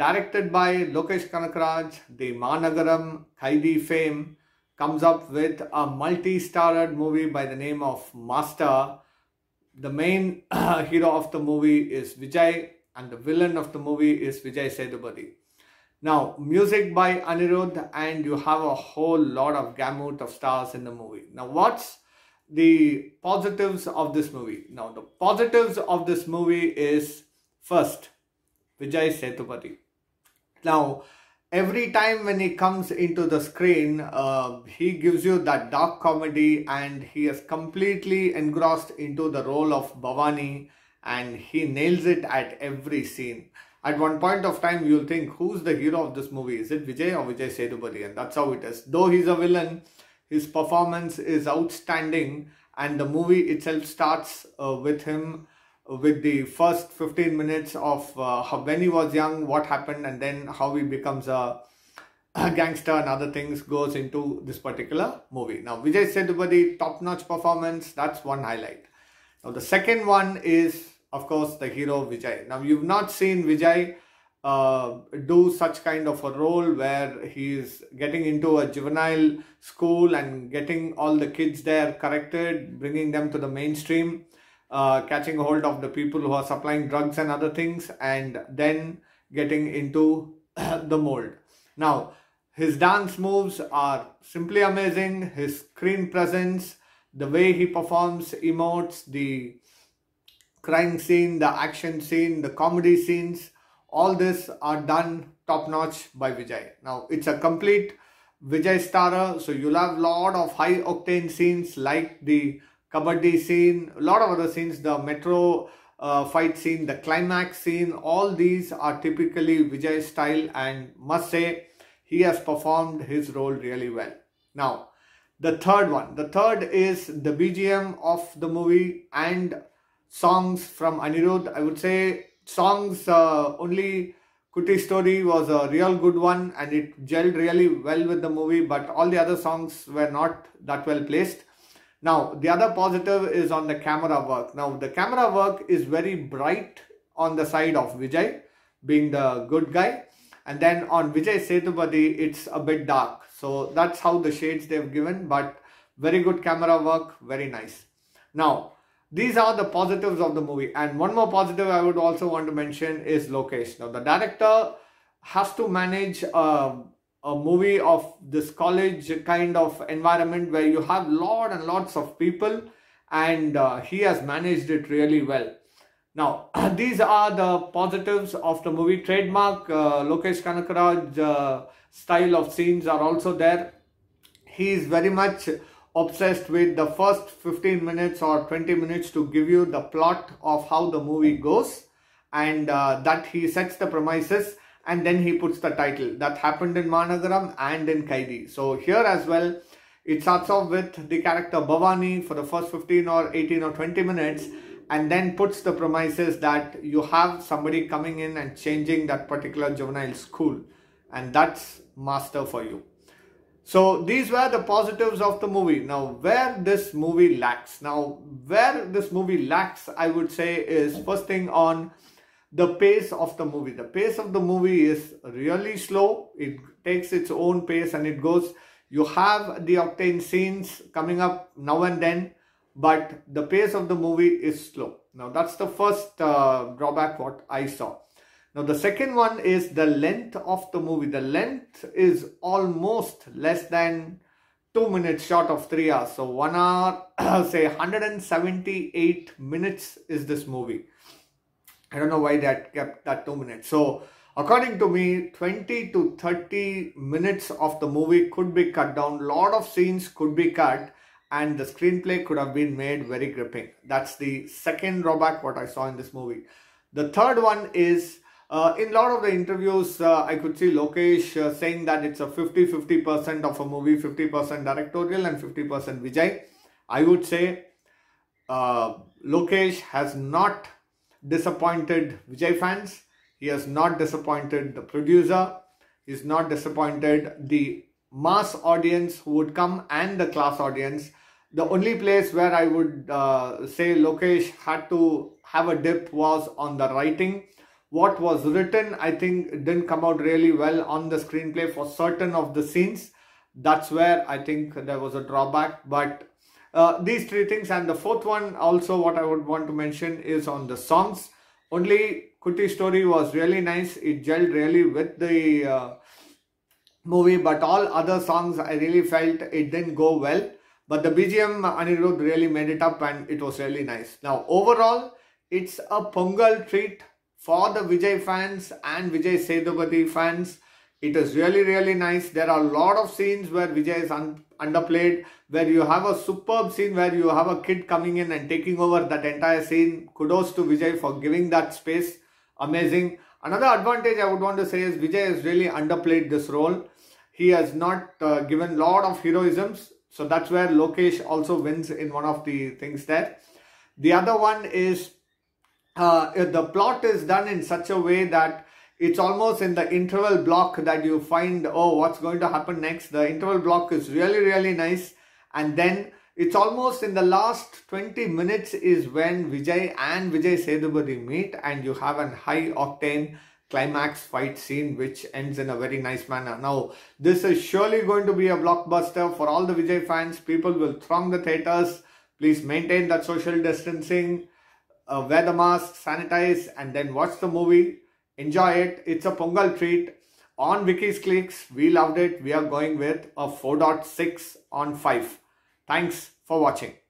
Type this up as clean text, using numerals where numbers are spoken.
directed by Lokesh Kanakaraj, the Managaram Kaidi fame comes up with a multi-starred movie by the name of Master. The main hero of the movie is Vijay and the villain of the movie is Vijay Sethupathi. Now, music by Anirudh, and you have a whole lot of gamut of stars in the movie. Now, what's the positives of this movie? Now, the positives of this movie is, first, Vijay Sethupathi. Now, every time when he comes into the screen, he gives you that dark comedy, and he is completely engrossed into the role of Bhavani, and he nails it at every scene. At one point of time, you'll think, who's the hero of this movie? Is it Vijay or Vijay Sethupathi? And that's how it is. Though he's a villain, his performance is outstanding, and the movie itself starts with him with the first 15 minutes of when he was young, what happened, and then how he becomes a gangster and other things goes into this particular movie. Now, Vijay Sethupathi, top-notch performance, that's one highlight. Now, the second one is, of course, the hero Vijay. Now, you've not seen Vijay do such kind of a role where he's getting into a juvenile school and getting all the kids there corrected, bringing them to the mainstream, catching hold of the people who are supplying drugs and other things, and then getting into the mold. Now, his dance moves are simply amazing. His screen presence, the way he performs, emotes, the crime scene, the action scene, the comedy scenes, all this are done top-notch by Vijay. Now, it's a complete Vijay starrer, so you'll have a lot of high-octane scenes like the Kabaddi scene, a lot of other scenes, the metro fight scene, the climax scene, all these are typically Vijay style, and must say, he has performed his role really well. Now, the third is the BGM of the movie and songs from Anirudh. I would say songs, only Kuti Story was a real good one and it gelled really well with the movie, but all the other songs were not that well placed. Now, the other positive is on the camera work. Now, the camera work is very bright on the side of Vijay, being the good guy. And then on Vijay Sethupathi, it's a bit dark. So, that's how the shades they've given. But very good camera work, very nice. Now, these are the positives of the movie. And one more positive I would also want to mention is Lokesh. Now, the director has to manage a movie of this college kind of environment where you have lots of people, and he has managed it really well. Now, these are the positives of the movie. Trademark Lokesh Kanakaraj style of scenes are also there. He is very much obsessed with the first 15 minutes or 20 minutes to give you the plot of how the movie goes, and that he sets the premises, and then he puts the title. That happened in Managaram and in Kaidi. So here as well, it starts off with the character Bhavani for the first 15 or 18 or 20 minutes, and then puts the premises that you have somebody coming in and changing that particular juvenile school, and that's Master for you. So these were the positives of the movie. Now, where this movie lacks. Now, where this movie lacks, I would say, is first thing on the pace of the movie. The pace of the movie is really slow. It takes its own pace and it goes. You have the octane scenes coming up now and then, but the pace of the movie is slow. Now, that's the first drawback what I saw. Now, the second one is the length of the movie. The length is almost less than 2 minutes short of 3 hours. So, 1 hour, say 178 minutes is this movie. I don't know why that kept that 2 minutes. So, according to me, 20 to 30 minutes of the movie could be cut down. A lot of scenes could be cut, and the screenplay could have been made very gripping. That's the second drawback what I saw in this movie. The third one is, in a lot of the interviews, I could see Lokesh saying that it's a 50-50% of a movie, 50% directorial and 50% Vijay. I would say Lokesh has not disappointed Vijay fans. He has not disappointed the producer. He's not disappointed the mass audience who would come and the class audience. The only place where I would say Lokesh had to have a dip was on the writing. what was written, I think, didn't come out really well on the screenplay for certain of the scenes. That's where I think there was a drawback. But these three things, and the fourth one also what I would want to mention is on the songs. Only Kutti Story was really nice. It gelled really with the movie, but all other songs I really felt it didn't go well. But the BGM, Anirudh really made it up and it was really nice. Now overall, it's a Pongal treat for the Vijay fans and Vijay Sethupathi fans. It is really nice. There are a lot of scenes where Vijay is underplayed, where you have a superb scene where you have a kid coming in and taking over that entire scene. Kudos to Vijay for giving that space. Amazing. Another advantage I would want to say is Vijay has really underplayed this role. He has not given a lot of heroisms. So that's where Lokesh also wins in one of the things there. The other one is the plot is done in such a way that it's almost in the interval block that you find, oh, what's going to happen next. The interval block is really nice. And then it's almost in the last 20 minutes is when Vijay and Vijay Sethupathi meet, and you have a high octane climax fight scene which ends in a very nice manner. Now, this is surely going to be a blockbuster for all the Vijay fans. People will throng the theatres. Please maintain that social distancing, wear the mask, sanitize, and then watch the movie. Enjoy it. It's a Pongal treat. On Vicky's Clicks, we loved it. We are going with a 4.6 on 5. Thanks for watching.